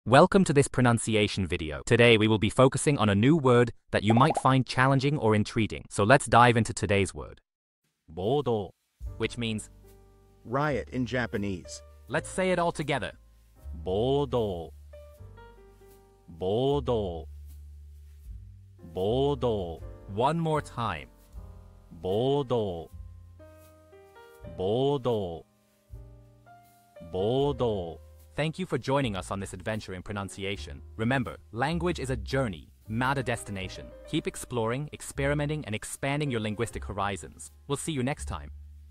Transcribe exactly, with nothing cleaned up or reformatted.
Welcome to this pronunciation video. Today we will be focusing on a new word that you might find challenging or intriguing. So let's dive into today's word. boudou, which means riot in Japanese. Let's say it all together. boudou, boudou, boudou. One more time. boudou, boudou, boudou. Thank you for joining us on this adventure in pronunciation. Remember, language is a journey, not a destination. Keep exploring, experimenting, and expanding your linguistic horizons. We'll see you next time.